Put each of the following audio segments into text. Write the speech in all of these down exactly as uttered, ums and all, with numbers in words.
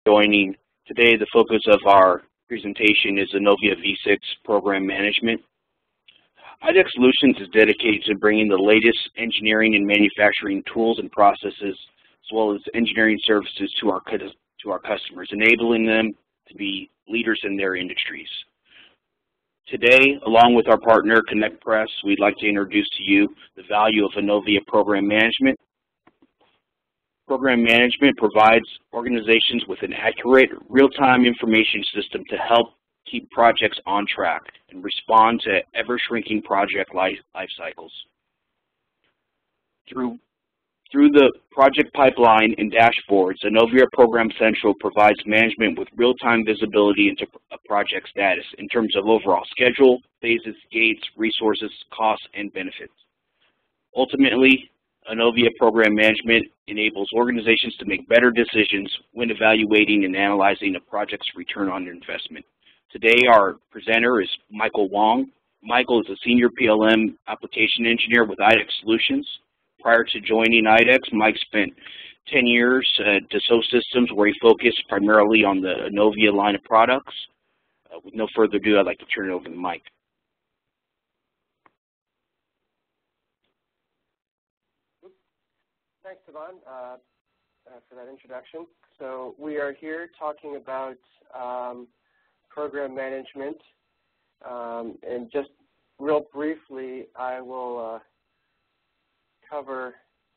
Joining. Today, the focus of our presentation is ENOVIA V six Program Management. I D E X Solutions is dedicated to bringing the latest engineering and manufacturing tools and processes, as well as engineering services to our, to our customers, enabling them to be leaders in their industries. Today, along with our partner, Connect Press, we'd like to introduce to you the value of ENOVIA Program Management. Program Management provides organizations with an accurate, real-time information system to help keep projects on track and respond to ever-shrinking project life, life cycles. Through, through the project pipeline and dashboards, ENOVIA Program Central provides management with real-time visibility into a project status in terms of overall schedule, phases, gates, resources, costs, and benefits. Ultimately, ENOVIA Program Management enables organizations to make better decisions when evaluating and analyzing a project's return on investment. Today, our presenter is Michael Wong. Michael is a Senior P L M Application Engineer with I D E X Solutions. Prior to joining I D E X, Mike spent ten years at Dassault Systems, where he focused primarily on the ENOVIA line of products. Uh, with no further ado, I'd like to turn it over to Mike. Thanks, Devon, uh, uh, for that introduction. So we are here talking about um, program management, um, and just real briefly, I will uh, cover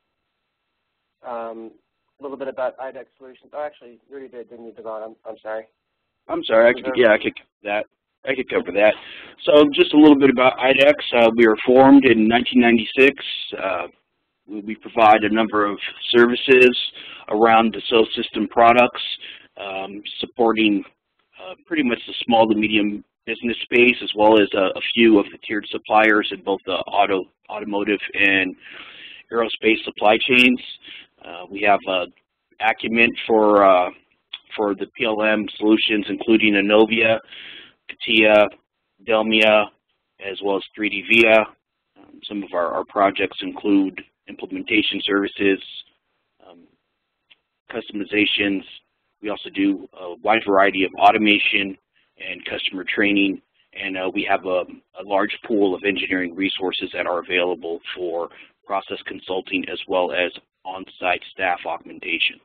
um, a little bit about I D E X Solutions. Oh, actually, you already did, didn't you, Devon? I'm, I'm sorry. I'm sorry. I could, yeah, I could cover that. I could cover that. So just a little bit about I D E X. Uh, we were formed in nineteen ninety-six. Uh, We provide a number of services around Dassault system products, um, supporting uh, pretty much the small to medium business space, as well as a, a few of the tiered suppliers in both the auto, automotive and aerospace supply chains. Uh, we have uh, acumen for uh, for the P L M solutions, including ENOVIA, CATIA, Delmia, as well as three D Via. Um, some of our, our projects include implementation services, um, customizations. We also do a wide variety of automation and customer training, and uh, we have a, a large pool of engineering resources that are available for process consulting as well as on-site staff augmentation.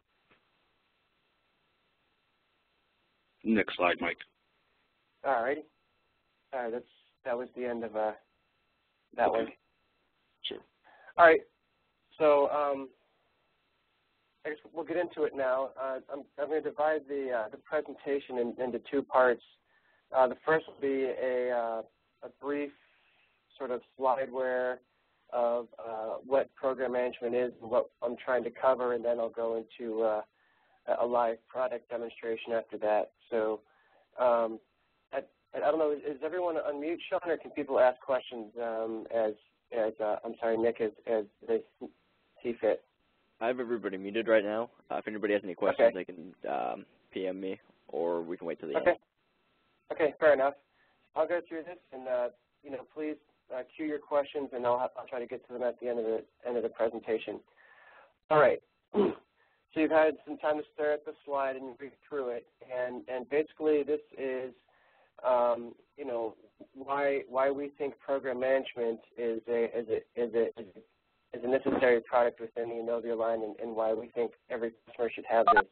Next slide, Mike. All righty. All right, that's, that was the end of uh, that okay. one. Sure. All right. So um, I guess we'll get into it now. Uh, I'm, I'm going to divide the, uh, the presentation in, into two parts. Uh, the first will be a, uh, a brief sort of slideware of uh, what program management is and what I'm trying to cover, and then I'll go into uh, a live product demonstration after that. So um, I, I don't know, is everyone on mute, Sean, or can people ask questions um, as, as uh, I'm sorry, Nick, as, as they see fit? I have everybody muted right now. Uh, if anybody has any questions, okay. they can um, P M me, or we can wait till the okay. end. Okay, fair enough. I'll go through this, and uh, you know, please uh, cue your questions, and I'll, I'll try to get to them at the end of the end of the presentation. All right. So you've had some time to stare at the slide and read through it, and and basically this is, um, you know, why why we think program management is a is a is a, is a is a necessary product within the ENOVIA line, and, and why we think every customer should have this.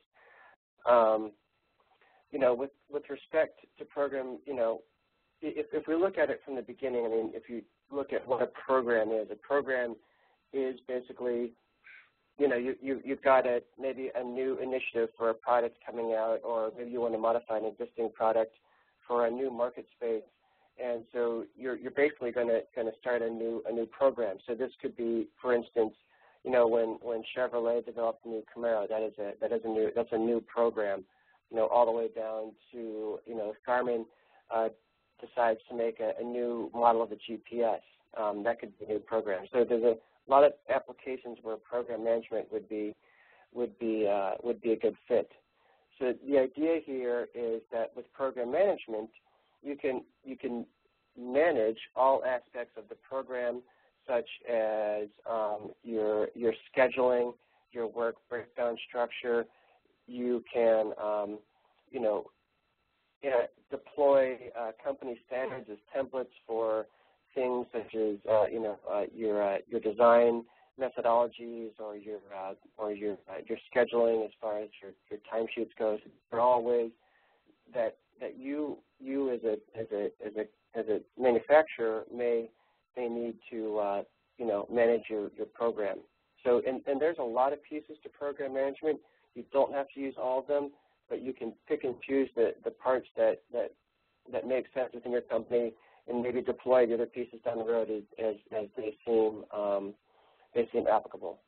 Um, you know, with, with respect to program, you know, if, if we look at it from the beginning, I mean, if you look at what a program is, a program is basically, you know, you, you, you've got a, maybe a new initiative for a product coming out, or maybe you want to modify an existing product for a new market space. And so you're, you're basically going to going to start a new a new program. So this could be, for instance, you know, when, when Chevrolet developed the new Camaro, that is a that is a new that's a new program. You know, all the way down to, you know, if Garmin uh, decides to make a, a new model of a G P S, um, that could be a new program. So there's a lot of applications where program management would be would be uh, would be a good fit. So the idea here is that with program management, you can you can manage all aspects of the program, such as um, your your scheduling, your work breakdown structure, you can, um, you know, uh, deploy uh, company standards as templates for things such as, uh, you know, uh, your uh, your design methodologies or your uh, or your uh, your scheduling as far as your, your timesheets goes. They're all ways that that you you as a as a as a as a manufacturer may may need to uh, you know manage your, your program. So and, and there's a lot of pieces to program management. You don't have to use all of them, but you can pick and choose the, the parts that, that that make sense within your company and maybe deploy the other pieces down the road as as, as they seem um, they seem applicable.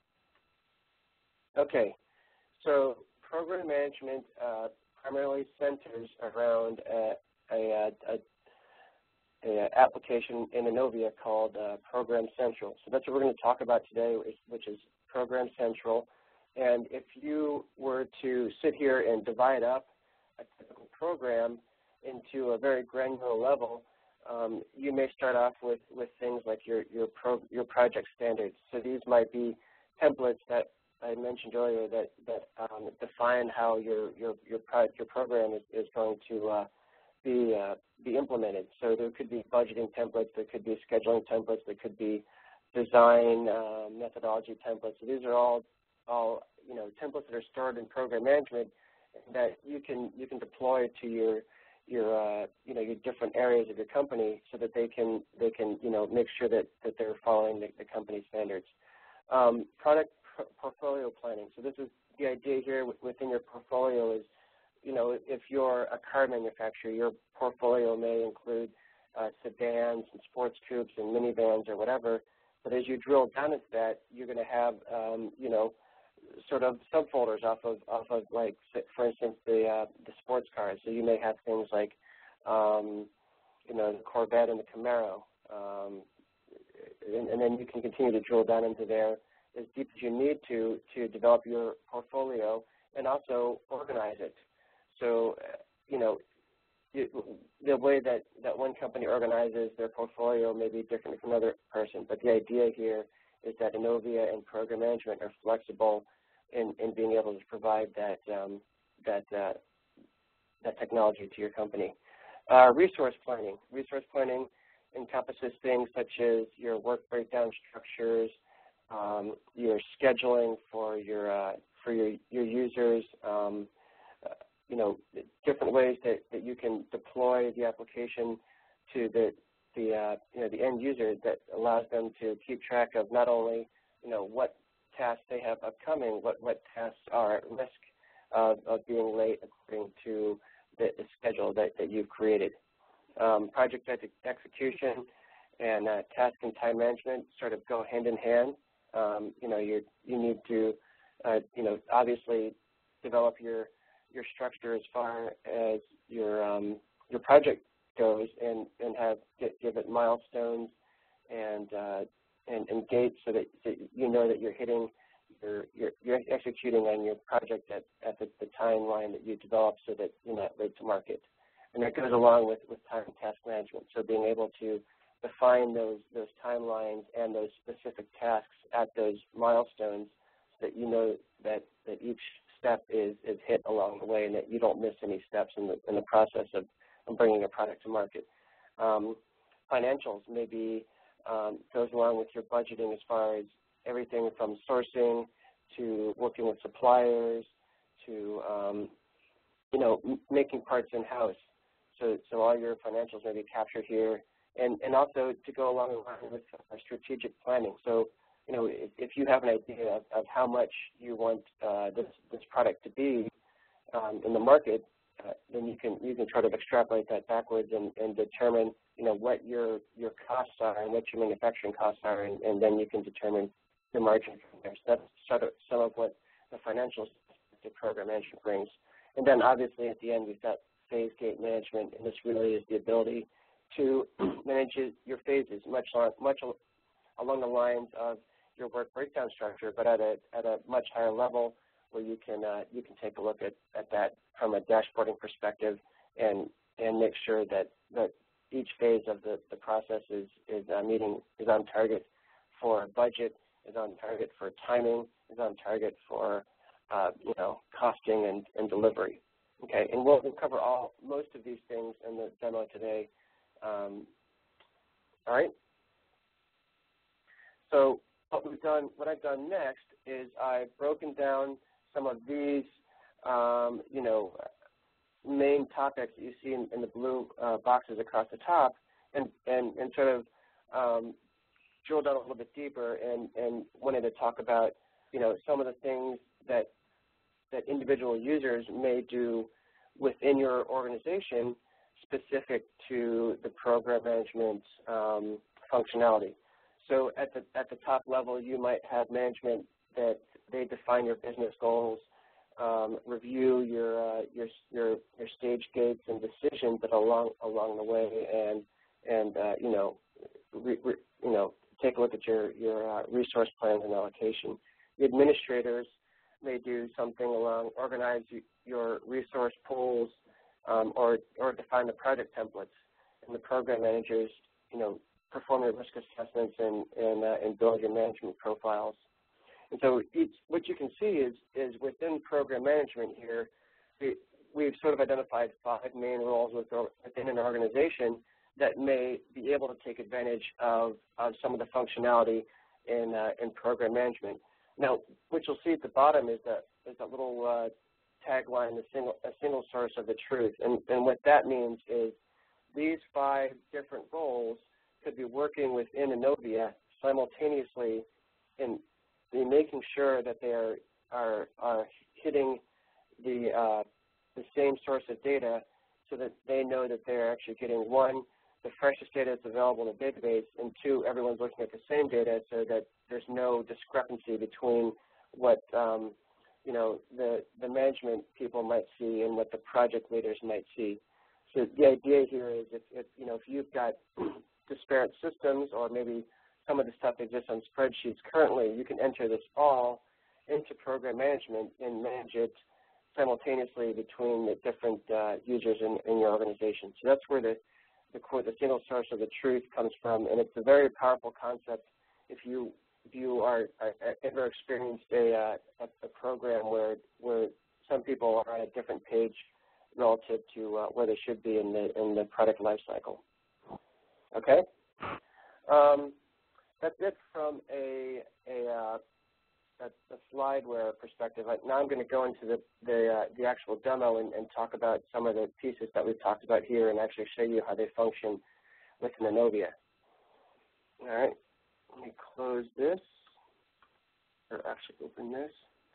Okay, so program management uh, primarily centers around a, a, a, a application in ENOVIA called uh, Program Central. So that's what we're going to talk about today, which is Program Central. And if you were to sit here and divide up a typical program into a very granular level, um, you may start off with, with things like your your, pro, your project standards. So these might be templates that I mentioned earlier that that um, define how your your your, pro, your program is, is going to uh, be uh, be implemented. So there could be budgeting templates, there could be scheduling templates, there could be design uh, methodology templates. So these are all all you know templates that are stored in program management that you can you can deploy to your your uh, you know your different areas of your company so that they can they can you know make sure that, that they're following the, the company standards. Um, product pr portfolio planning. So this is the idea here within your portfolio is, you know, if you're a car manufacturer, your portfolio may include uh, sedans and sports coupes and minivans or whatever. But as you drill down into that, you're going to have um, you know sort of subfolders off of off of like, for instance, the uh, the sports cars. So you may have things like um, you know the Corvette and the Camaro, um, and, and then you can continue to drill down into there as deep as you need to to develop your portfolio and also organize it. So uh, you know it, the way that that one company organizes their portfolio may be different from another person, but the idea here is that ENOVIA and program management are flexible in, in being able to provide that um, that uh, that technology to your company. Uh, resource planning. Resource planning encompasses things such as your work breakdown structures, um, your scheduling for your uh, for your your users. Um, uh, you know, different ways that, that you can deploy the application to the the uh, you know the end user that allows them to keep track of not only you know what tasks they have upcoming, what what tasks are at risk of, of being late according to the, the schedule that, that you've created. Um, project ex execution and uh, task and time management sort of go hand in hand. Um, you know you you need to uh, you know obviously develop your your structure as far as your um, your project goes and, and have get, give it milestones and, uh, and and gates so that, that you know that you're hitting your you're, you're executing on your project at, at the, the timeline that you develop so that you're not late to market. And that goes along with, with time and task management. So being able to define those those timelines and those specific tasks at those milestones so that you know that, that each step is, is hit along the way and that you don't miss any steps in the in the process of and bringing a product to market. Um, financials maybe um, goes along with your budgeting as far as everything from sourcing to working with suppliers to um, you know m making parts in house. So so all your financials may be captured here, and and also to go along with strategic planning. So you know if, if you have an idea of, of how much you want uh, this this product to be um, in the market. Uh, then you can you can try to extrapolate that backwards and, and determine you know what your your costs are and what your manufacturing costs are, and, and then you can determine the margin from there. So that's sort of some of what the financial to program management brings. And then obviously at the end we've got phase gate management, and this really is the ability to manage your phases much much along the lines of your work breakdown structure, but at a at a much higher level, where you can uh, you can take a look at, at that from a dashboarding perspective and and make sure that, that each phase of the, the process is is uh, meeting is on target for budget, is on target for timing, is on target for uh, you know, costing and, and delivery. Okay, and we'll, we'll cover all most of these things in the demo today. Um, all right. So what we've done, what I've done next is I've broken down some of these, um, you know, main topics that you see in, in the blue uh, boxes across the top, and and, and sort of um, drill down a little bit deeper, and, and wanted to talk about, you know, some of the things that that individual users may do within your organization specific to the program management um, functionality. So at the at the top level, you might have management that they define your business goals, um, review your, uh, your your your stage gates and decisions that along along the way, and and uh, you know re, re, you know take a look at your your uh, resource plans and allocation. The administrators may do something along organize your resource pools, um, or or define the project templates, and the program managers, you know, perform your risk assessments and and, uh, and build your management profiles. And so each, what you can see is is within program management here, we, we've sort of identified five main roles within an organization that may be able to take advantage of, of some of the functionality in uh, in program management. Now, what you'll see at the bottom is that is that little uh, tagline, a single a single source of the truth, and and what that means is these five different roles could be working within ENOVIA simultaneously in, in making sure that they are are, are hitting the uh, the same source of data, so that they know that they're actually getting, one, the freshest data that's available in the database, and two, everyone's looking at the same data, so that there's no discrepancy between what um, you know the the management people might see and what the project leaders might see. So the idea here is if, if you know if you've got disparate systems, or maybe some of the stuff exists on spreadsheets currently, you can enter this all into program management and manage it simultaneously between the different uh, users in, in your organization. So that's where the, the, the single source of the truth comes from, and it's a very powerful concept if you if you are, are ever experienced a, uh, a, a program where where some people are on a different page relative to uh, where they should be in the in the product life cycle. Okay, um, that's it from a a, uh, a, a slideware perspective. Now I'm going to go into the the, uh, the actual demo and, and talk about some of the pieces that we've talked about here, and actually show you how they function within ENOVIA. All right, let me close this, or actually open this.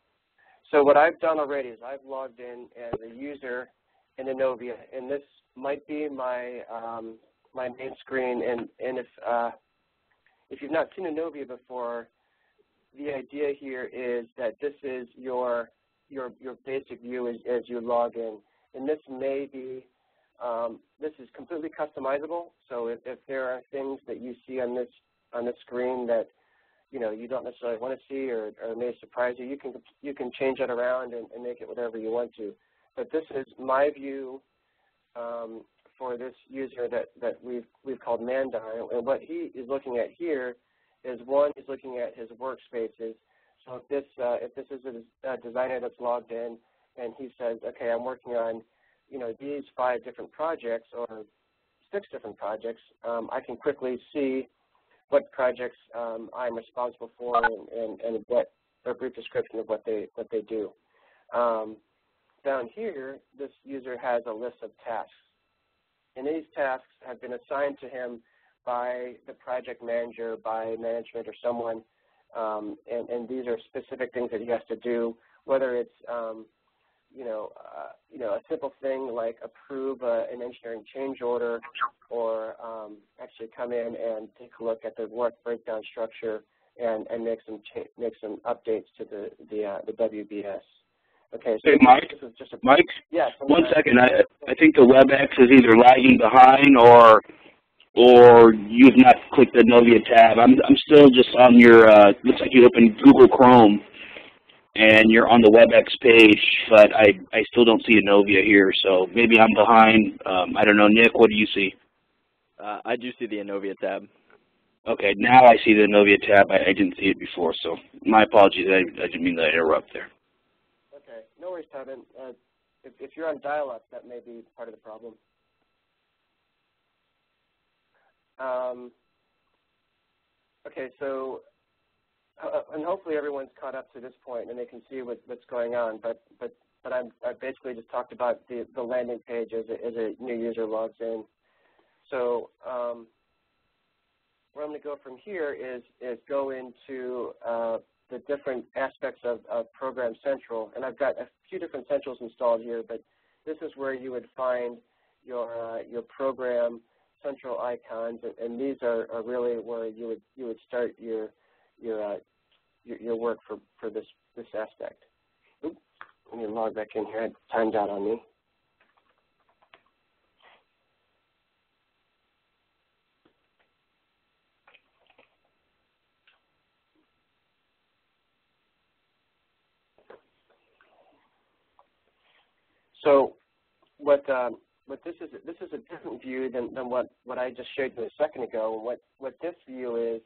So what I've done already is I've logged in as a user in ENOVIA, and this might be my um, my main screen, and, and if, uh, if you've not seen ENOVIA before, the idea here is that this is your, your, your basic view as, as you log in. And this may be, um, this is completely customizable, so if, if there are things that you see on this, on this screen that, you know, you don't necessarily want to see, or, or may surprise you, you can, you can change that around and, and make it whatever you want to. But this is my view um, for this user that, that we've, we've called Mandar. And what he is looking at here is, one, he's looking at his workspaces. So if this, uh, if this is a, a designer that's logged in and he says, okay, I'm working on, you know, these five different projects or six different projects, um, I can quickly see what projects um, I'm responsible for, and, and, and what a brief description of what they, what they do. Um, down here, this user has a list of tasks. And these tasks have been assigned to him by the project manager, by management, or someone, um, and, and these are specific things that he has to do, whether it's, um, you know, uh, you know, a simple thing like approve uh, an engineering change order, or um, actually come in and take a look at the work breakdown structure and, and make some cha make some updates to the the, uh, the W B S. Okay, so hey, Mike, this is just a, Mike, yes, one second. I, I think the WebEx is either lagging behind, or or you've not clicked the ENOVIA tab. I'm, I'm still just on your, uh, looks like you opened Google Chrome, and you're on the WebEx page, but I, I still don't see ENOVIA here, so maybe I'm behind. Um, I don't know. Nick, what do you see? Uh, I do see the ENOVIA tab. Okay, now I see the ENOVIA tab. I, I didn't see it before, so my apologies. I, I didn't mean to interrupt there. no worries, Tobin. Uh, if, if you're on dial-up, that may be part of the problem. Um, okay, so, uh, and hopefully everyone's caught up to this point and they can see what, what's going on, but, but, but I'm, I basically just talked about the, the landing page as a, as a new user logs in. So um, where I'm going to go from here is, is go into uh, the different aspects of, of Program Central. And I've got a few different centrals installed here, but this is where you would find your, uh, your Program Central icons, and, and these are, are really where you would, you would start your, your, uh, your, your work for, for this, this aspect. Oops, let me log back in here. It timed out on me. So what, um, what this is, this is a different view than, than what, what I just showed you a second ago. What, what this view is,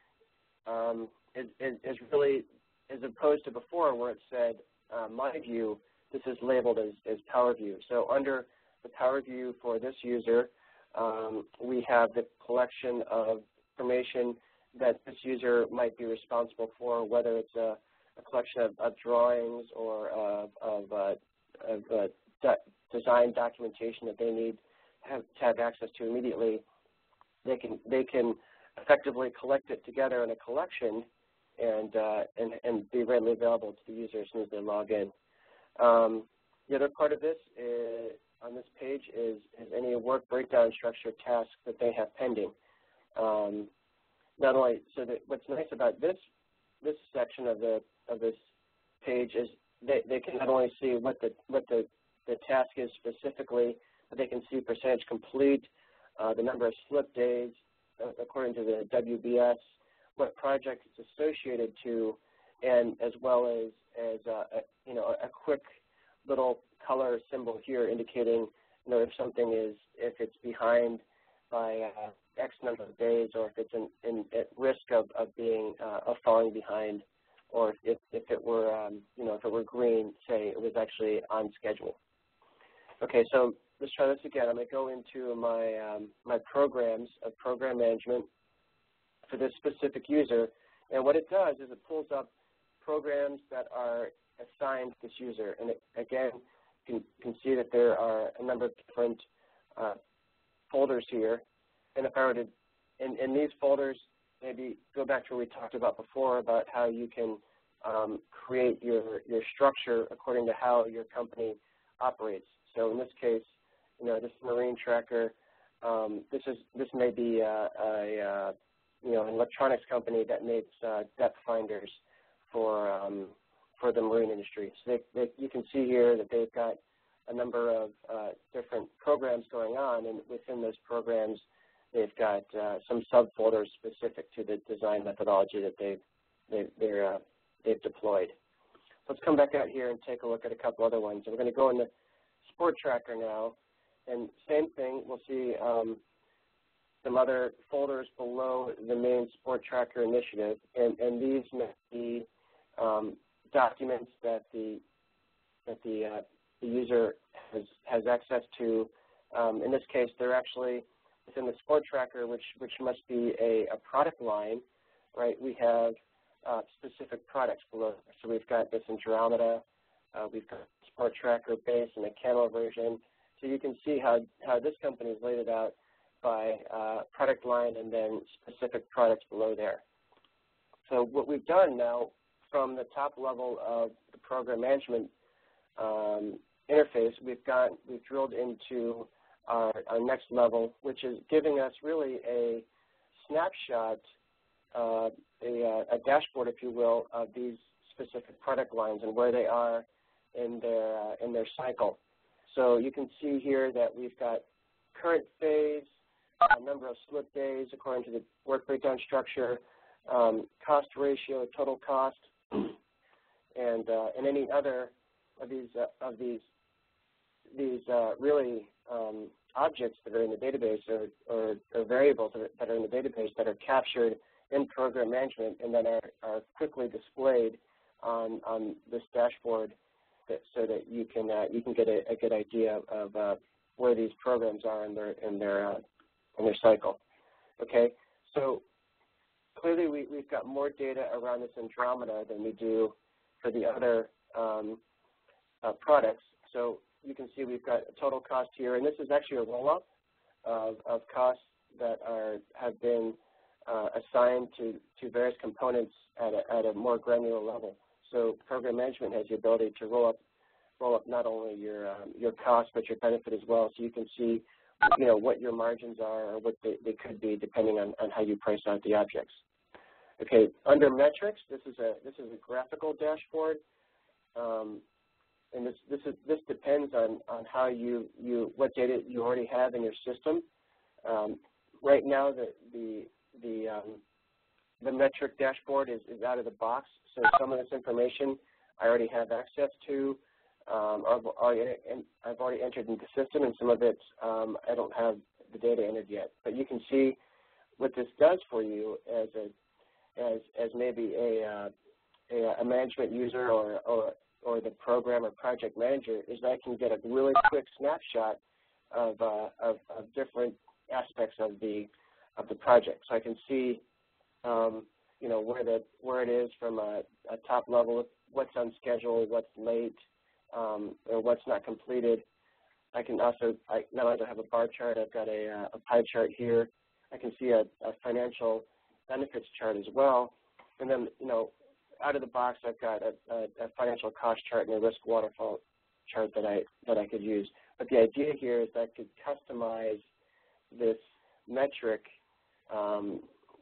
um, is, is, is really, as opposed to before where it said uh, my view, this is labeled as, as Power View. So under the Power View for this user, um, we have the collection of information that this user might be responsible for, whether it's a, a collection of, of drawings or of, of, uh, of uh, design documentation that they need have, to have access to immediately. They can they can effectively collect it together in a collection and uh, and and be readily available to the user as soon as they log in. Um, the other part of this is, on this page is, is any work breakdown structure tasks that they have pending. Um, not only so that what's nice about this this section of the of this page is they, they can not only see what the what the the task is specifically, but they can see percentage complete, uh, the number of slip days uh, according to the W B S, what project it's associated to, and as well as, as uh, a, you know, a quick little color symbol here indicating, you know, if something is, if it's behind by uh, X number of days, or if it's in, in, at risk of, of being, uh, of falling behind, or if, if it were, um, you know, if it were green, say it was actually on schedule. Okay, so let's try this again. I'm going to go into my, um, my programs of program management for this specific user. And what it does is it pulls up programs that are assigned to this user. And it, again, you can, can see that there are a number of different uh, folders here. And if I were to, in, in these folders, maybe go back to what we talked about before about how you can um, create your, your structure according to how your company operates. So in this case, you know, this marine tracker, um, this is this may be a, a, a you know an electronics company that makes uh, depth finders for um, for the marine industry. So they, they, you can see here that they've got a number of uh, different programs going on, and within those programs, they've got uh, some subfolders specific to the design methodology that they've they've they're, uh, they've deployed. Let's come back out here and take a look at a couple other ones. So we're going to go into Sport Tracker now, and same thing, we'll see um, some other folders below the main Sport Tracker initiative, and, and these may be um, documents that the that the, uh, the user has, has access to. Um, in this case, they're actually within the Sport Tracker, which, which must be a, a product line, right? We have uh, specific products below. So we've got this Interometer, uh, we've got Sport Tracker base and a Camel version. So you can see how, how this company has laid it out by uh, product line and then specific products below there. So what we've done now from the top level of the program management um, interface, we've got, we've drilled into our, our next level, which is giving us really a snapshot, uh, a, a dashboard, if you will, of these specific product lines and where they are in their, uh, in their cycle. So you can see here that we've got current phase, a number of slip days according to the work breakdown structure, um, cost ratio, total cost, and uh, and any other of these uh, of these these uh, really um, objects that are in the database or, or, or variables that are, that are in the database that are captured in program management and then are, are quickly displayed on on this dashboard. that, so that you can uh, you can get a, a good idea of uh, where these programs are in their in their uh, in their cycle. Okay, so clearly we, we've got more data around this Andromeda than we do for the other um, uh, products. So you can see we've got a total cost here, and this is actually a roll-up of, of costs that are have been uh, assigned to, to various components at a, at a more granular level. So program management has the ability to roll up roll up not only your um, your cost but your benefit as well, so you can see you know what your margins are or what they, they could be depending on, on how you price out the objects. Okay, under metrics, this is a this is a graphical dashboard, um, and this this is this depends on on how you you what data you already have in your system. Um, right now, the the the um, the metric dashboard is, is out of the box, so some of this information I already have access to. Um, I've, already, I've already entered into the system, and some of it um, I don't have the data entered yet. But you can see what this does for you as a as as maybe a uh, a, a management user or, or or the program or project manager is that I can get a really quick snapshot of uh, of, of different aspects of the of the project. So I can see um, you know where the where it is from a, a top level, what's on schedule, what's late, um, or what's not completed. I can also I, not only do I have a bar chart, I've got a, a pie chart here. I can see a, a financial benefits chart as well, and then you know out of the box I've got a, a, a financial cost chart and a risk waterfall chart that I that I could use. But the idea here is that I could customize this metric um,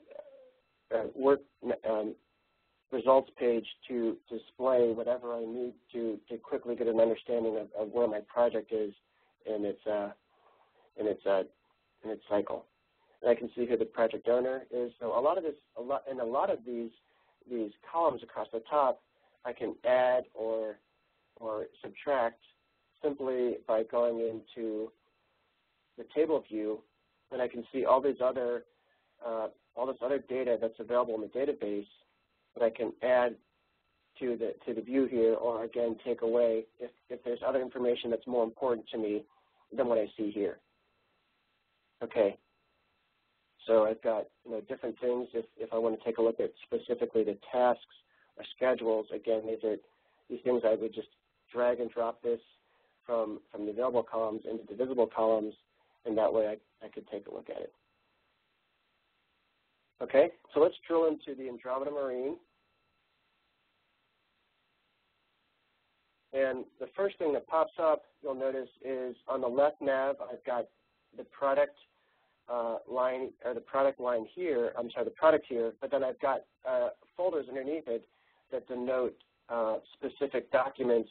uh, work um, results page to display whatever I need to to quickly get an understanding of, of where my project is in its uh, in its uh, in its cycle. And I can see who the project owner is. So a lot of this, a lot, and a lot of these these columns across the top, I can add or or subtract simply by going into the table view, and I can see all these other uh, all this other data that's available in the database that I can add to the to the view here, or again take away if if there's other information that's more important to me than what I see here. Okay. So I've got you know different things. If if I want to take a look at specifically the tasks or schedules, again these are these things I would just drag and drop this from from the available columns into the visible columns, and that way I, I could take a look at it. Okay, so let's drill into the Andromeda Marine. And the first thing that pops up, you'll notice, is on the left nav, I've got the product uh, line, or the product line here, I'm sorry, the product here, but then I've got uh, folders underneath it that denote uh, specific documents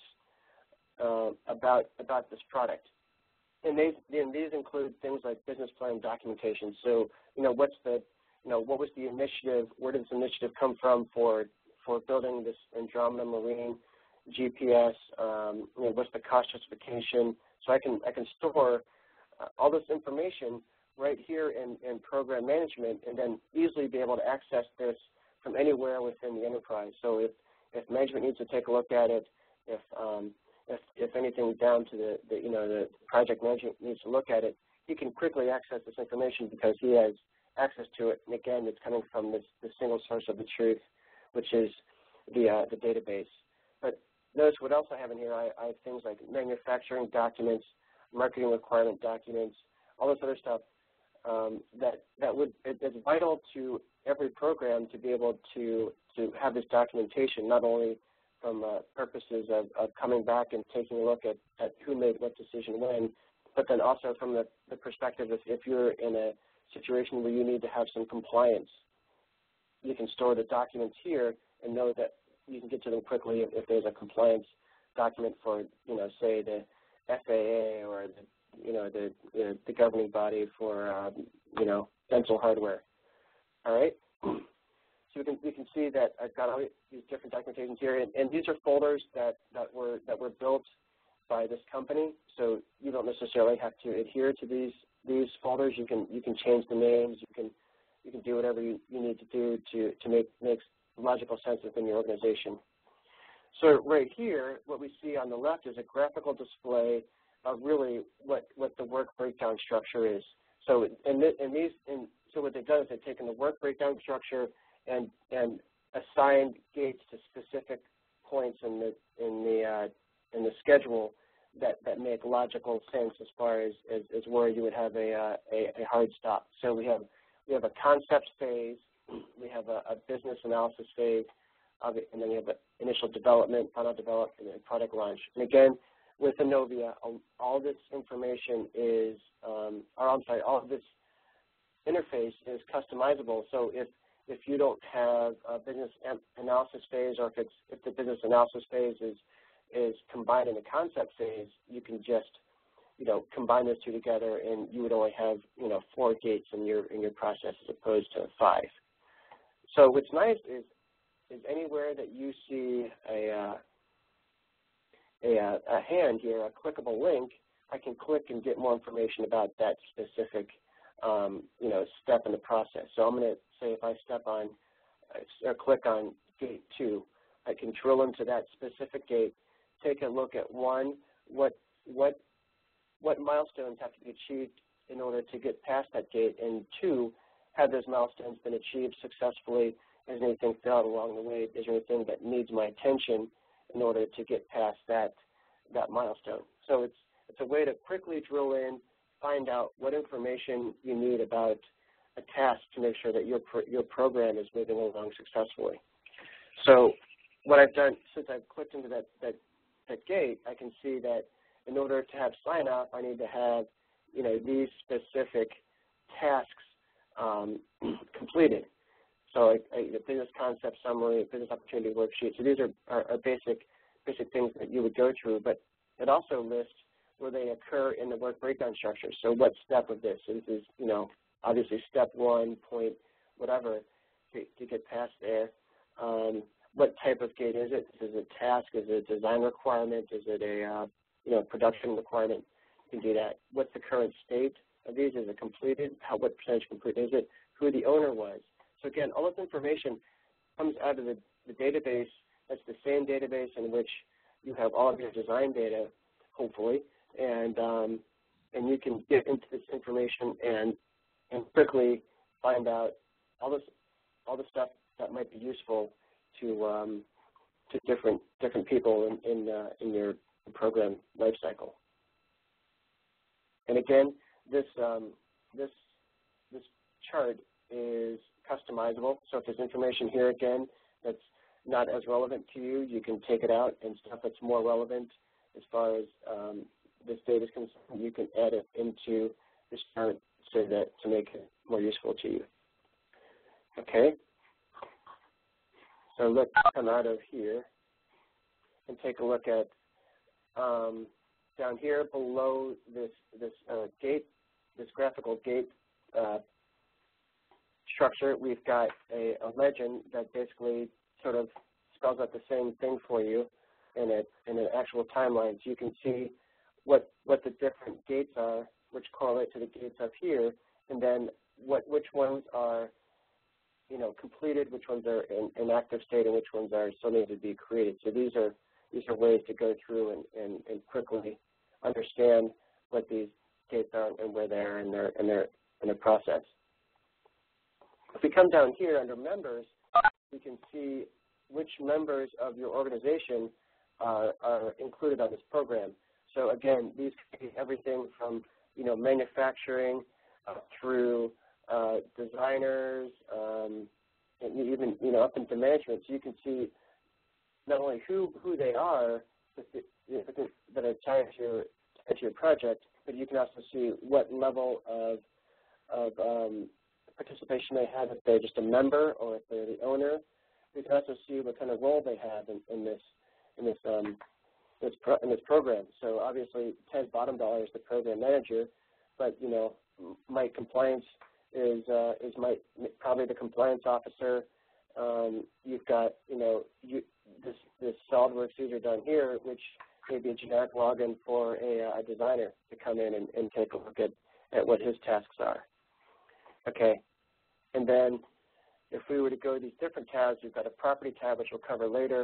uh, about, about this product. And these, and these include things like business plan documentation. So, you know, what's the, you know, what was the initiative, where did this initiative come from for, for building this Andromeda Marine G P S, um, you know, what's the cost justification. So I can, I can store uh, all this information right here in, in program management and then easily be able to access this from anywhere within the enterprise. So if, if management needs to take a look at it, if, um, if, if anything down to the, the, you know, the project management needs to look at it, he can quickly access this information because he has access to it. And again, it's coming from this, this single source of the truth, which is the, uh, the database. But notice what else I have in here. I, I have things like manufacturing documents, marketing requirement documents, all this other stuff um, that, that would, it, it's vital to every program to be able to, to have this documentation, not only from uh, purposes of, of coming back and taking a look at, at who made what decision when, but then also from the, the perspective of if you're in a situation where you need to have some compliance, you can store the documents here and know that you can get to them quickly if, if there's a compliance document for, you know, say the F A A or the, you know, the, the, the governing body for, um, you know, dental hardware. All right. So we can we can see that I've got all these different documentations here, and, and these are folders that, that were that were built by this company. So you don't necessarily have to adhere to these these folders. You can you can change the names. You can you can do whatever you, you need to do to to make make logical sense within your organization. So right here, what we see on the left is a graphical display of really what, what the work breakdown structure is. So in, in these, in, so what they've done is they've taken the work breakdown structure and, and assigned gates to specific points in the, in the, uh, in the schedule that, that make logical sense as far as, as, as where you would have a, uh, a, a hard stop. So we have, we have a concept phase, we have a, a business analysis phase, and then we have the initial development, final development, and product launch. And again, with ENOVIA, all this information is, um, or I'm sorry, all of this interface is customizable. So if if you don't have a business analysis phase, or if it's if the business analysis phase is is combined in the concept phase, you can just you know combine those two together, and you would only have you know four gates in your in your process as opposed to five. So what's nice is is anywhere that you see a uh, a, a hand here, a clickable link, I can click and get more information about that specific um, you know step in the process. So I'm going to say if I step on or click on gate two, I can drill into that specific gate, take a look at one, what what what milestones have to be achieved in order to get past that gate, and two, have those milestones been achieved successfully? Is anything failed along the way? Is there anything that needs my attention in order to get past that that milestone? So it's it's a way to quickly drill in, find out what information you need about a task to make sure that your pro your program is moving along successfully. So what I've done since I've clicked into that that that gate, I can see that in order to have sign off, I need to have you know these specific tasks um, completed. So a, a business concept summary, a business opportunity worksheet. So these are, are, are basic basic things that you would go through, but it also lists where they occur in the work breakdown structure. So what step of this? So this is, you know, obviously step one, point, whatever, to, to get past there. Um, what type of gate is it? Is it a task? Is it a design requirement? Is it a, uh, you know, production requirement? You can do that. What's the current state of these? Is it completed? How, what percentage complete is it? Who the owner was? So again, all this information comes out of the, the database. That's the same database in which you have all of your design data, hopefully, and um, and you can get into this information and and quickly find out all this all the stuff that might be useful to um, to different different people in in, uh, in your program lifecycle. And again, this um, this this chart is customizable. So if there's information here again that's not as relevant to you, you can take it out, and stuff that's more relevant as far as um, this data is concerned, you can add it into this chart so that to make it more useful to you. Okay. So let's come out of here and take a look at um, down here below this this uh, gate, this graphical gate uh, structure. We've got a, a legend that basically sort of spells out the same thing for you in a in an actual timeline. So you can see what what the different gates are, which correlate to the gates up here, and then what which ones are you know completed, which ones are in, in active state, and which ones are still need to be created. So these are these are ways to go through and, and, and quickly understand what these gates are and where they are in their in their in their process. If we come down here under members, we can see which members of your organization uh, are included on this program. So again, these can be everything from you know manufacturing uh, through uh, designers, um, and even you know up into management. So you can see not only who who they are that are tied to your to your project, but you can also see what level of of um, participation they have, if they're just a member or if they're the owner. We can also see what kind of role they have in, in this in this um, this pro in this program. So obviously, Ted Bottom Dollar is the program manager, but you know, Mike Compliance is uh, is Mike probably the compliance officer. Um, you've got you know you, this this SolidWorks user down here, which may be a generic login for a, a designer to come in and, and take a look at, at what his tasks are. Okay, and then if we were to go to these different tabs, we've got a property tab, which we'll cover later,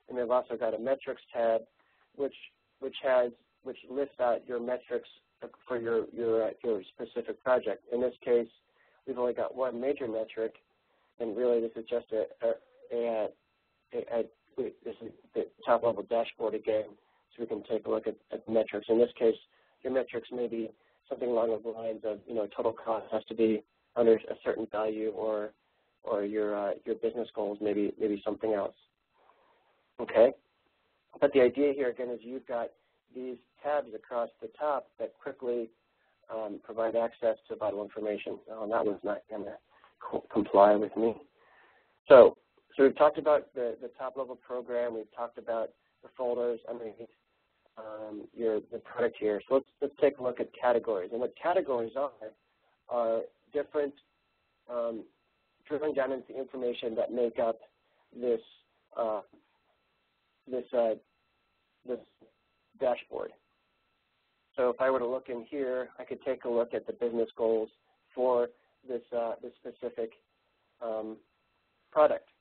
And they've also got a metrics tab, which which has which lists out your metrics for your your uh, your specific project. In this case, we've only got one major metric, and really this is just a a, a, a, a this is the top level dashboard again, so we can take a look at, at the metrics. In this case, your metrics may be something along the lines of, you know, total cost has to be under a certain value, or or your uh, your business goals maybe maybe something else. Okay, but the idea here again is you've got these tabs across the top that quickly um, provide access to vital information. Oh, that was not going to co comply with me. So, so we've talked about the, the top-level program. We've talked about the folders underneath um, your the product here. So let's let's take a look at categories. And what categories are are different, um, drilling down into the information that make up this uh, this uh, this dashboard. So if I were to look in here, I could take a look at the business goals for this uh, this specific um, product.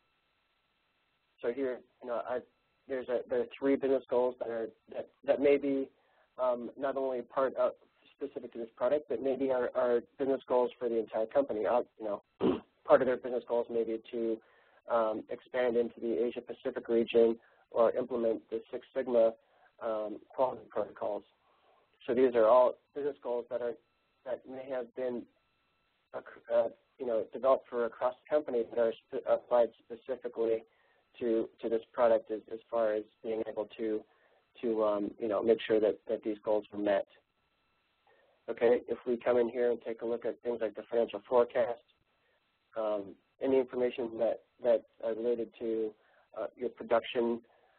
So here, you know, I, there's a there are three business goals that are that, that may be um, not only part of specific to this product, but maybe are, are business goals for the entire company. Uh, you know, part of their business goals may be to um, expand into the Asia Pacific region or implement the Six Sigma um, quality protocols. So these are all business goals that are that may have been uh, you know developed for across the company that are sp applied specifically to to this product as, as far as being able to to um, you know make sure that that these goals are met. Okay, if we come in here and take a look at things like the financial forecast, um, any information that that are related to uh, your production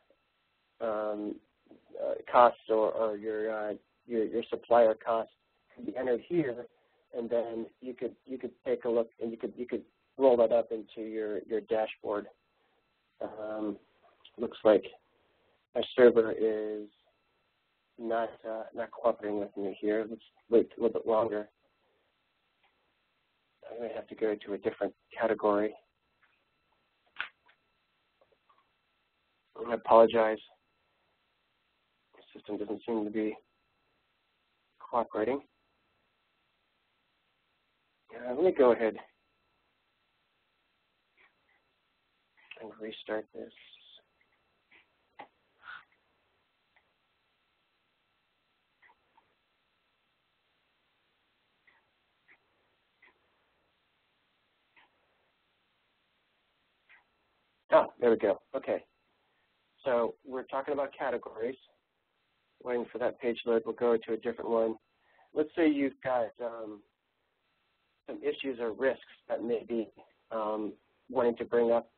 um, uh, costs or, or your, uh, your your supplier costs can be entered here, and then you could you could take a look and you could you could roll that up into your your dashboard. Um, looks like my server is not uh, not cooperating with me here. Let's wait a little bit longer. I may have to go to a different category. I apologize. The system doesn't seem to be cooperating. Uh, let me go ahead and restart this. Oh, there we go. Okay. So we're talking about categories. Waiting for that page load. We'll go to a different one. Let's say you've got um, some issues or risks that may be um, wanting to bring up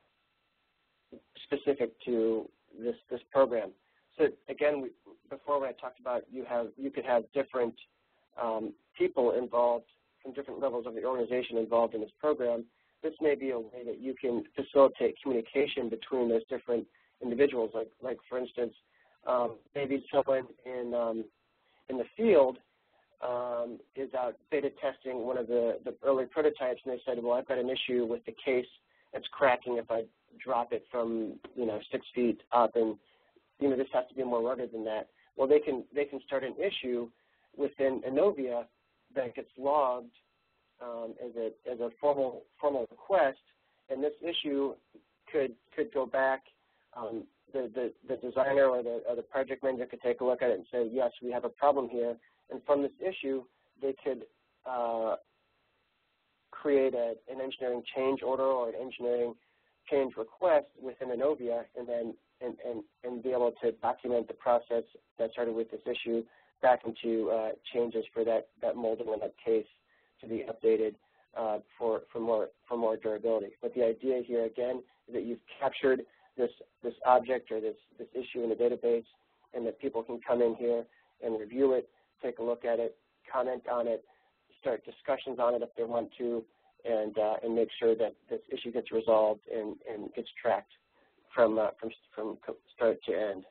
specific to this this program. So again, we, before when I talked about you have you could have different um, people involved from different levels of the organization involved in this program. This may be a way that you can facilitate communication between those different individuals. Like like for instance, um, maybe someone in um, in the field um, is out beta testing one of the, the early prototypes, and they said, well, I've got an issue with the case that's cracking if I drop it from, you know, six feet up, and, you know, this has to be more rugged than that. Well, they can they can start an issue within ENOVIA that gets logged um, as a as a formal formal request, and this issue could could go back. Um, the, the the designer or the or the project manager could take a look at it and say, yes, we have a problem here, and from this issue, they could uh, create a, an engineering change order or an engineering change request within ENOVIA, and then and, and, and be able to document the process that started with this issue back into uh, changes for that, that molding in that case to be updated uh, for, for more for more durability. But the idea here again is that you've captured this this object or this, this issue in the database, and that people can come in here and review it, take a look at it, comment on it, start discussions on it if they want to, and uh, and make sure that this issue gets resolved and, and gets tracked from uh, from from start to end.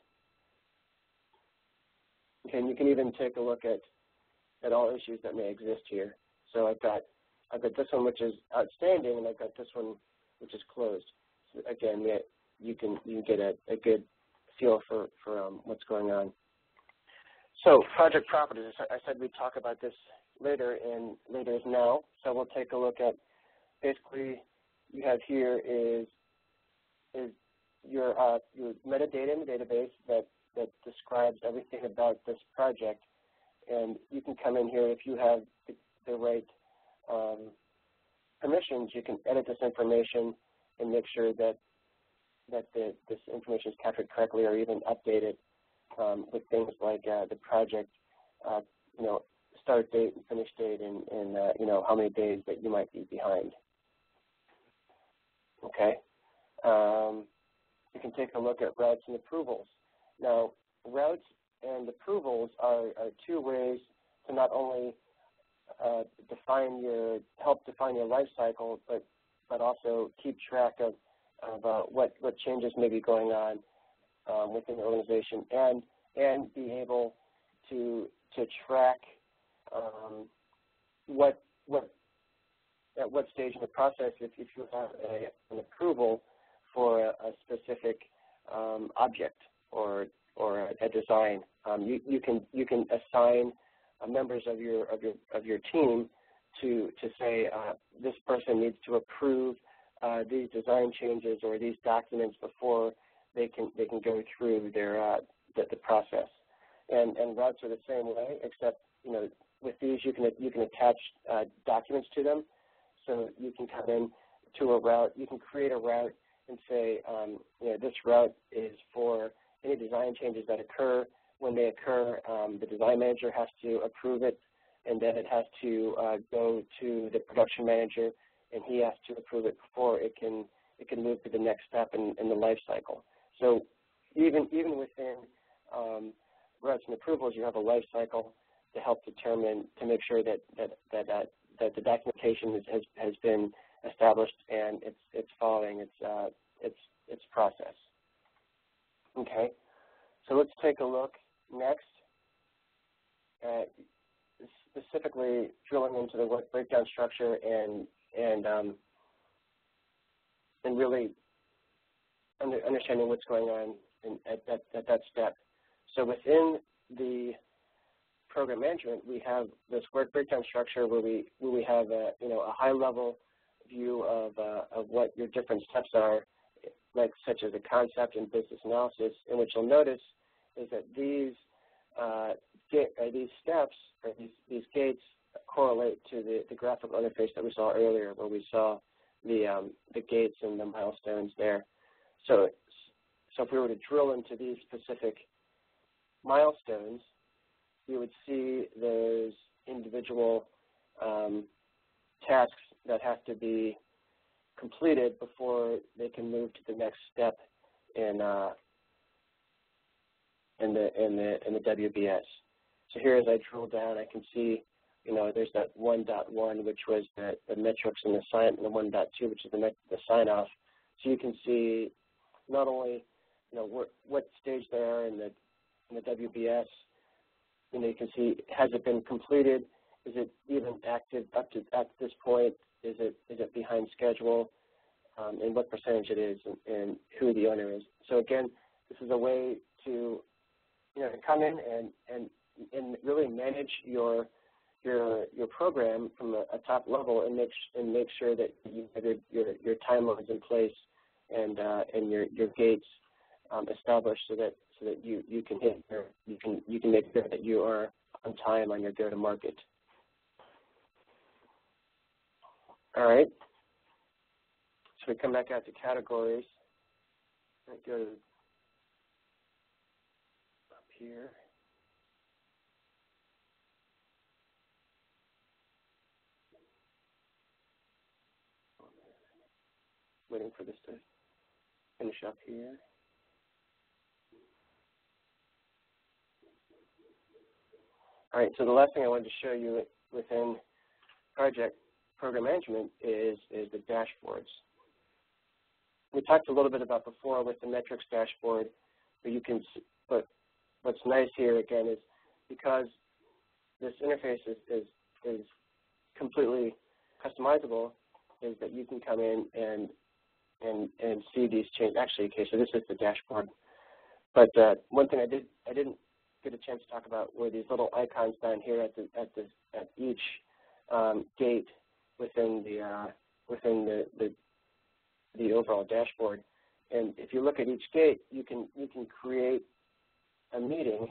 Okay, and you can even take a look at at all issues that may exist here. So I've got I've got this one which is outstanding, and I've got this one which is closed. So again, the you can you can get a, a good feel for for um, what's going on. So project properties. I said we'd talk about this later, and later is now. So we'll take a look at basically you have here is is your uh, your metadata in the database that that describes everything about this project, and you can come in here if you have the, the right um, permissions. You can edit this information and make sure that that the, this information is captured correctly, or even update it um, with things like uh, the project, uh, you know, start date and finish date, and, and uh, you know, how many days that you might be behind. Okay. Um, you can take a look at routes and approvals. Now, routes and approvals are, are two ways to not only uh, define your, help define your life cycle, but but also keep track of of uh, what, what changes may be going on um, within the organization, and and be able to to track um, what what at what stage in the process, if, if you have a, an approval for a, a specific um, object or or a, a design, um, you, you can you can assign uh, members of your of your of your team to to say uh, this person needs to approve Uh, these design changes or these documents before they can they can go through their uh, the, the process. And and routes are the same way, except you know with these you can you can attach uh, documents to them, so you can come in to a route. You can create a route and say um, you know this route is for any design changes that occur. When they occur, um, the design manager has to approve it, and then it has to uh, go to the production manager, and he has to approve it before it can it can move to the next step in, in the life cycle. So even even within um, routes and approvals, you have a life cycle to help determine to make sure that that that that, that the documentation is, has has been established and it's it's following its uh, its its process. Okay, so let's take a look next at specifically drilling into the work breakdown structure and and um, and really under, understanding what's going on in, at, at, at that step. So within the program management, we have this work breakdown structure where we where we have a you know a high level view of uh, of what your different steps are, like such as a concept and business analysis. And what you'll notice is that these uh, get, uh, these steps or these these gates correlate to the, the graphical interface that we saw earlier, where we saw the um, the gates and the milestones there. So, so if we were to drill into these specific milestones, we would see those individual um, tasks that have to be completed before they can move to the next step in uh, in the in the in the W B S. So here, as I drill down, I can see, you know, there's that one point one, which was the, the metrics and the sign, and the one point two, which is the, the sign-off. So you can see not only, you know, what, what stage they are in the, in the W B S, you know, you can see, has it been completed? Is it even active up to at this point? Is it is it behind schedule? Um, and what percentage it is, and, and who the owner is. So again, this is a way to, you know, to come in and, and, and really manage your your your program from a, a top level, and make and make sure that you have your your, your timelines in place, and uh, and your your gates um, established, so that so that you you can hit your, you can you can make sure that you are on time on your go to market. All right. So we come back out to categories. I go to up here. Waiting for this to finish up here. All right, so the last thing I wanted to show you within project program management is, is the dashboards. We talked a little bit about before with the metrics dashboard, but you can, but what's nice here again is because this interface is, is, is completely customizable, is that you can come in and and and see these changes. Actually, okay, so this is the dashboard. But uh, one thing I did I didn't get a chance to talk about were these little icons down here at the at the at each um, gate within the uh, within the, the the overall dashboard. And if you look at each gate, you can you can create a meeting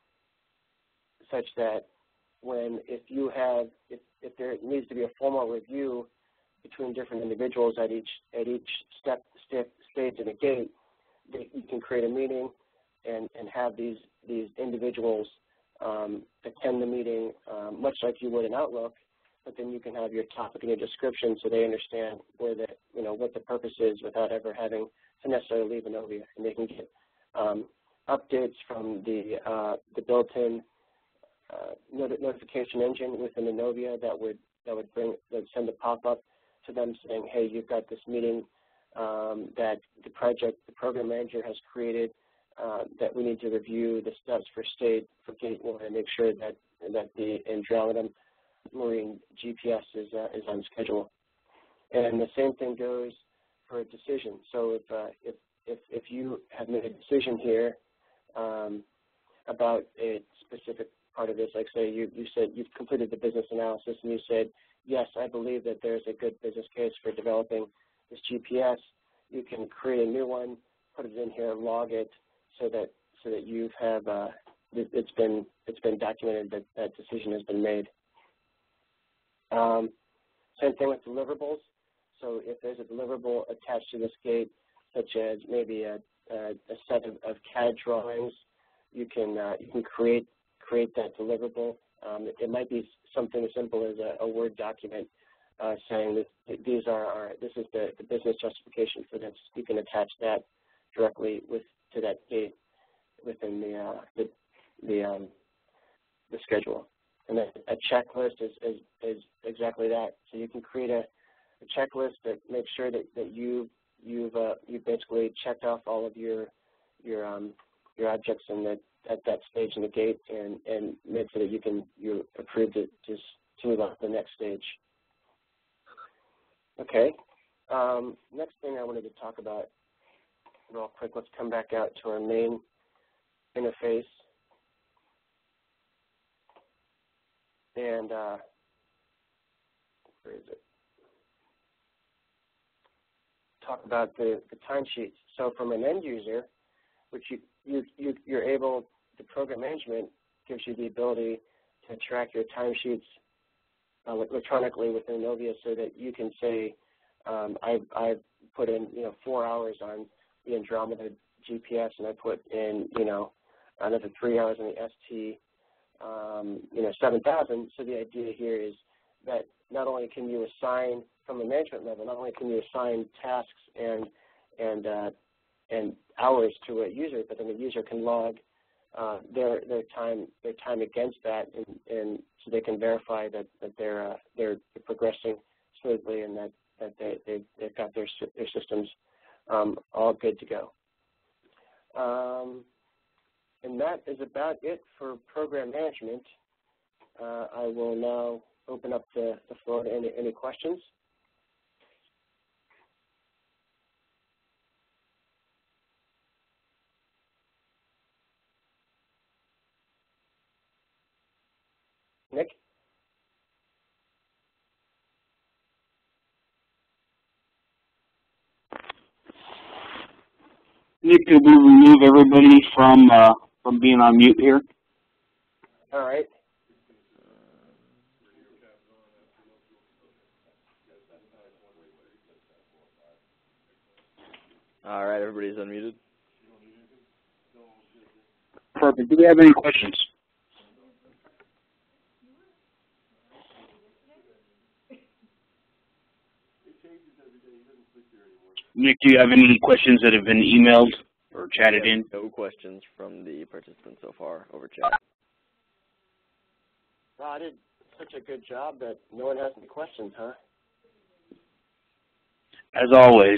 such that when if you have if, if there needs to be a formal review between different individuals at each at each step, step stage in a gate, they, you can create a meeting and, and have these these individuals um, attend the meeting um, much like you would in Outlook, but then you can have your topic and your description so they understand where the you know what the purpose is without ever having to necessarily leave ENOVIA, and they can get um, updates from the uh, the built-in uh, not notification engine within ENOVIA that would that would bring that would send a pop-up to them saying, hey, you've got this meeting um, that the project the program manager has created uh, that we need to review the steps for state for gate one and make sure that that the Andromeda Marine G P S is uh, is on schedule. And the same thing goes for a decision. So if uh, if if if you have made a decision here um, about a specific part of this, like say you you said you've completed the business analysis and you said, yes, I believe that there's a good business case for developing this G P S. You can create a new one, put it in here, log it, so that so that you have uh, it's been it's been documented that that decision has been made. Um, same thing with deliverables. So if there's a deliverable attached to this gate, such as maybe a, a, a set of, of C A D drawings, you can uh, you can create create that deliverable. Um, it, it might be something as simple as a, a Word document uh, saying that these are our, this is the, the business justification for this. You can attach that directly with to that gate within the uh, the the, um, the schedule. And then a checklist is, is, is exactly that. So you can create a, a checklist that makes sure that, that you you've uh, you basically checked off all of your your um, your objects in that at that stage in the gate, and and make sure that you can you approved it just to move on to the next stage. Okay. Um, next thing I wanted to talk about real quick. Let's come back out to our main interface. And uh, where is it? Talk about the, the timesheets. So from an end user, which you, you, you, you're able, the program management gives you the ability to track your timesheets uh, electronically within ENOVIA so that you can say, um, I've, I've put in, you know, four hours on the Andromeda G P S and I put in, you know, another three hours on the S T. Um, you know, seven thousand. So the idea here is that not only can you assign from a management level, not only can you assign tasks and and uh, and hours to a user, but then the user can log uh, their their time their time against that, and, and so they can verify that that they're uh, they're progressing smoothly and that that they they've, they've got their their systems um, all good to go. Um, And that is about it for program management. Uh, I will now open up the, the floor to any, any questions. Nick? Nick, could we remove everybody from uh, from being on mute here? All right. All right, everybody's unmuted. Perfect. Do we have any questions? Nick, do you have any questions that have been emailed or chatted in? No questions from the participants so far over chat. Well, I did such a good job that no one has any questions, huh? As always.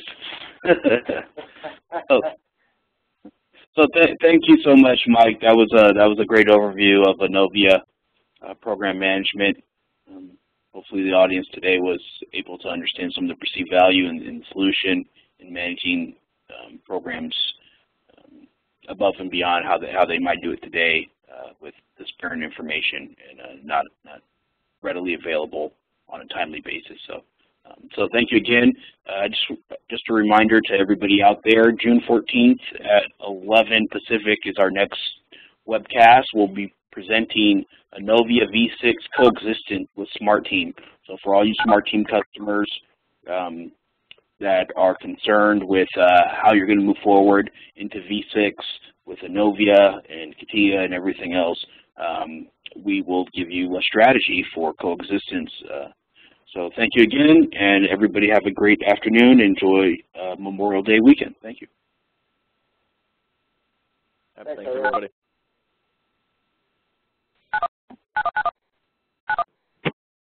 oh. So th thank you so much, Mike. That was a that was a great overview of ENOVIA uh, program management. Um, hopefully, the audience today was able to understand some of the perceived value in, in the solution in managing um, programs um, above and beyond how they, how they might do it today uh, with disparate information and uh, not, not readily available on a timely basis. So, um, so thank you again. Uh, just, just a reminder to everybody out there, June fourteenth at eleven Pacific is our next webcast. We'll be presenting ENOVIA V six coexistent with Smart Team. So for all you Smart Team customers um, that are concerned with uh, how you're going to move forward into V six with ENOVIA and CATIA and everything else, um, we will give you a strategy for coexistence. Uh, so thank you again, and everybody have a great afternoon. Enjoy uh, Memorial Day weekend. Thank you. Thanks, everybody.